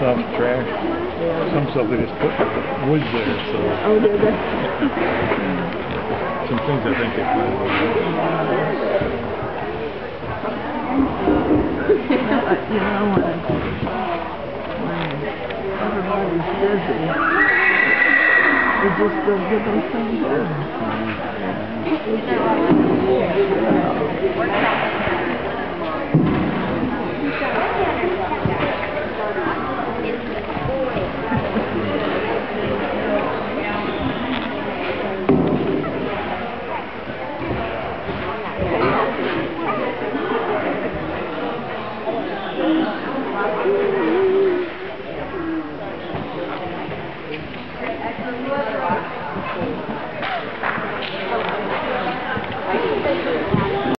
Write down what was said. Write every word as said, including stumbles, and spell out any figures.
soft trash. Some stuff they just put wood there, so. Oh, did they? Some things I think they put in wood. You know, when, when everybody's busy, we just don't get those things done.